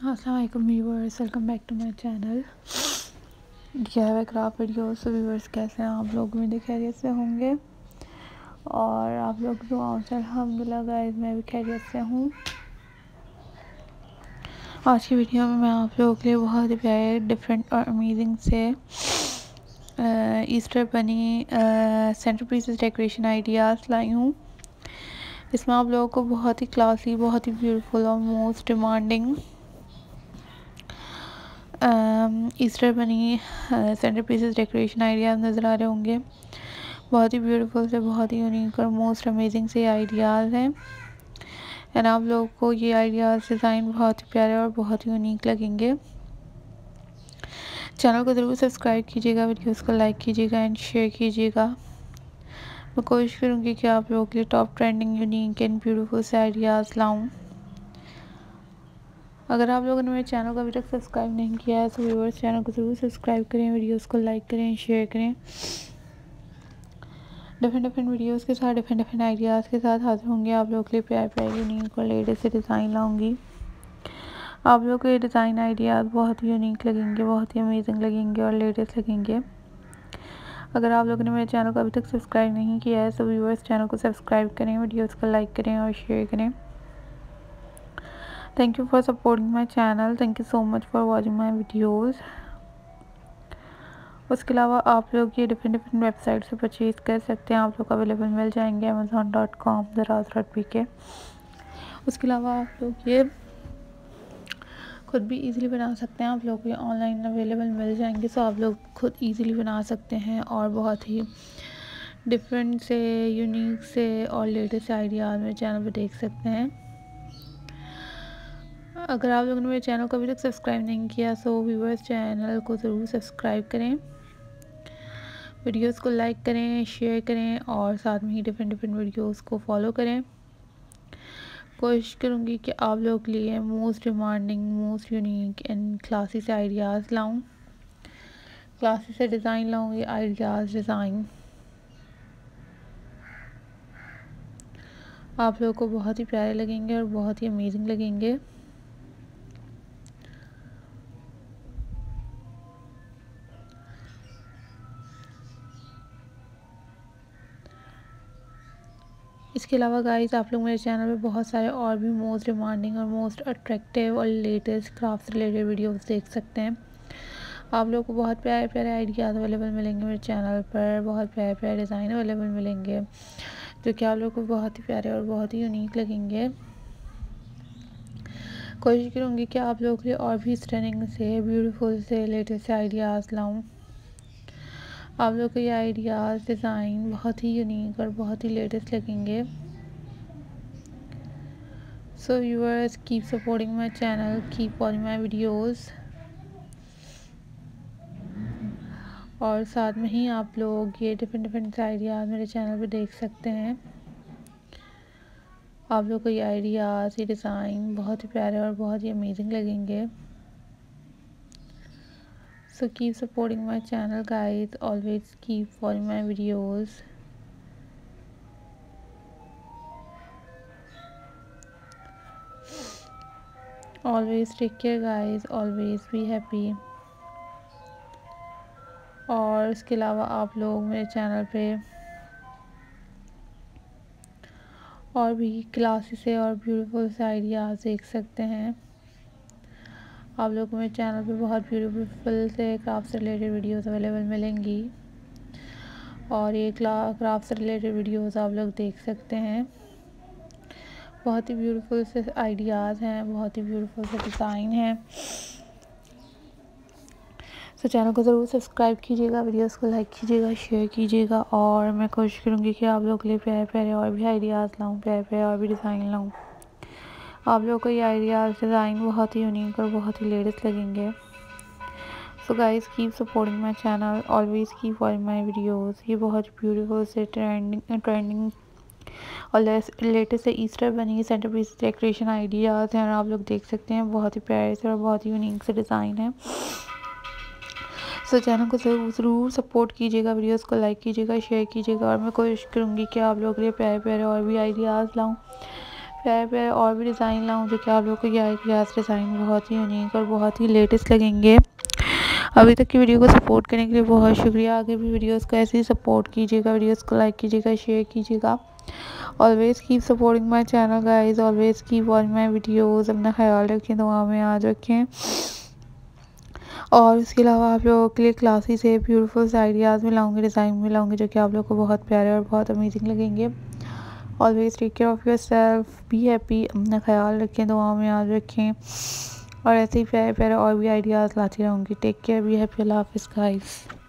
अस्सलाम वालेकुम viewers, welcome back to my channel DIY craft videos. तो व्यूअर्स कैसे हैं आप लोग? उम्मीद है खैरियत से होंगे और आप लोग दुआओं से अल्हम्दुलिल्लाह गाइस मैं भी खैरियत से हूँ। आज की वीडियो में मैं आप लोगों के लिए बहुत ही प्यारे डिफरेंट और अमेजिंग से Easter bunny centre pieces decoration ideas लाई हूँ। इसमें आप लोगों को बहुत ही क्लासी, बहुत ही ब्यूटीफुल और most demanding Easter bunny centre pieces decoration ideas नज़र आ रहे होंगे। बहुत ही ब्यूटीफुल से, बहुत ही यूनिक और मोस्ट अमेजिंग से आइडियाज़ हैं एंड आप लोगों को ये आइडियाज़ डिज़ाइन बहुत ही प्यारे और बहुत ही यूनिक लगेंगे। चैनल को ज़रूर सब्सक्राइब कीजिएगा, वीडियोस को लाइक कीजिएगा एंड शेयर कीजिएगा। मैं कोशिश करूँगी कि आप लोगों के लिए top trending, unique and beautiful से आइडियाज़ लाऊँ। अगर आप लोगों ने मेरे चैनल को अभी तक सब्सक्राइब नहीं किया है तो व्यूअर्स चैनल को ज़रूर सब्सक्राइब करें, वीडियोस को लाइक करें, शेयर करें। डिफरेंट वीडियोस के साथ, डिफरेंट आइडियाज़ के साथ हाजिर होंगे आप लोगों के लिए प्यारे प्यारे यूनिक और लेटेस्ट से डिज़ाइन लाऊंगी। आप लोगों को ये डिज़ाइन आइडियाज़ बहुत ही यूनिक लगेंगे, बहुत ही अमेजिंग लगेंगे और लेटेस्ट लगेंगे। अगर आप लोगों ने मेरे चैनल को अभी तक सब्सक्राइब नहीं किया है तो व्यूअर्स चैनल को सब्सक्राइब करें, वीडियोज़ को लाइक करें और शेयर करें। Thank you for supporting my channel, thank you so much for watching my videos. उसके अलावा आप लोग ये डिफरेंट वेबसाइट से परचेज़ कर सकते हैं। आप लोग अवेलेबल मिल जाएंगे amazon.com, daraz.pk। उसके अलावा आप लोग ये खुद भी इजीली बना सकते हैं। आप लोग ये ऑनलाइन अवेलेबल मिल जाएंगे तो आप लोग खुद इजीली बना सकते हैं और बहुत ही डिफरेंट से, यूनिक से और लेटेस्ट आइडियाज़ मेरे चैनल पर देख सकते हैं। अगर आप लोगों ने मेरे चैनल को अभी तक सब्सक्राइब नहीं किया तो व्यूअर्स चैनल को ज़रूर सब्सक्राइब करें, वीडियोस को लाइक करें, शेयर करें और साथ में ही डिफरेंट वीडियोस को फॉलो करें। कोशिश करूँगी कि आप लोगों के लिए most demanding, most unique and classy से आइडियाज़ लाऊं, क्लासी से डिज़ाइन लाऊंगी, आइडियाज़ डिज़ाइन आप लोगों को बहुत ही प्यारे लगेंगे और बहुत ही अमेजिंग लगेंगे। इसके अलावा गाइस आप लोग मेरे चैनल पे बहुत सारे और भी मोस्ट डिमांडिंग और मोस्ट अट्रैक्टिव और लेटेस्ट क्राफ्ट रिलेटेड वीडियोस देख सकते हैं। आप लोगों को बहुत प्यारे प्यारे आइडियाज़ अवेलेबल मिलेंगे मेरे चैनल पर, बहुत प्यारे प्यारे डिज़ाइन अवेलेबल मिलेंगे जो कि आप लोगों को बहुत ही प्यारे और बहुत ही यूनिक लगेंगे। कोशिश करूँगी कि आप लोगों के लिए और भी स्टनिंग से, ब्यूटीफुल से, लेटेस्ट आइडियाज़ लाऊँ। आप लोग को ये आइडियाज़, डिज़ाइन बहुत ही यूनिक और बहुत ही लेटेस्ट लगेंगे। So viewers keep supporting my channel, keep watching my videos और साथ में ही आप लोग ये डिफरेंट आइडियाज़ मेरे चैनल पे देख सकते हैं। आप लोग को ये आइडियाज़, ये डिज़ाइन बहुत ही प्यारे और बहुत ही अमेजिंग लगेंगे। So keep supporting my channel guys, always keep following my videos. Always take care guys, always be happy। और इसके अलावा आप लोग मेरे चैनल पे और भी क्लासी से और ब्यूटीफुल से आइडियाज़ देख सकते हैं। आप लोग को मेरे चैनल पे बहुत ब्यूटीफुल से क्राफ्ट से रिलेटेड वीडियोस अवेलेबल मिलेंगी और ये क्राफ्ट से रिलेटेड वीडियोस आप लोग देख सकते हैं। बहुत ही ब्यूटीफुल से आइडियाज़ हैं, बहुत ही ब्यूटीफुल से डिज़ाइन हैं। तो चैनल को ज़रूर सब्सक्राइब कीजिएगा, वीडियोस को लाइक कीजिएगा, शेयर कीजिएगा और मैं कोशिश करूँगी कि आप लोगों के लिए प्यारे प्यारे और भी आइडियाज़ लाऊँ, प्यारे प्यारे और भी डिज़ाइन लाऊँ। आप लोगों को ये आइडियाज़, डिज़ाइन बहुत ही यूनिक और बहुत ही लेटेस्ट लगेंगे। So guys keep supporting my channel, always keep watching my videos. ये बहुत ब्यूटीफुल से ट्रेंडिंग और लेटेस्ट से Easter bunny centre piece decoration ideas हैं और आप लोग देख सकते हैं बहुत ही प्यारे से और बहुत ही यूनिक से डिज़ाइन है। सो चैनल को ज़रूर सपोर्ट कीजिएगा, वीडियोस को लाइक कीजिएगा, शेयर कीजिएगा और मैं कोशिश करूँगी कि आप लोगों के लिए प्यारे प्यारे और भी आइडियाज़ लाऊँ, प्यारे प्यारे और भी डिज़ाइन लाऊं जो कि आप लोग को ये डिज़ाइन बहुत ही यूनिक और बहुत ही लेटेस्ट लगेंगे। अभी तक की वीडियो को सपोर्ट करने के लिए बहुत शुक्रिया। आगे भी वीडियोस को ऐसे ही सपोर्ट कीजिएगा, वीडियोस को लाइक कीजिएगा, शेयर कीजिएगा। Always keep supporting my channel guys, always keep watching my videos. अपना ख्याल रखें, दुआ में याद रखें। और उसके अलावा आप लोगों के लिए क्लासी से ब्यूटीफुल से आइडियाज़ में लाऊंगी, डिज़ाइन में लाऊंगी जो कि आप लोग को बहुत प्यारे और बहुत अमेजिंग लगेंगे। Always take care of yourself, be happy. अपना ख्याल रखें, दुआ में याद रखें। और ऐसे ही प्यारे प्यारे और भी आइडियाज़ लाती रहूँगी। टेक केयर, बी हैप्पी, अल्लाह हाफ़िज़ गाइस।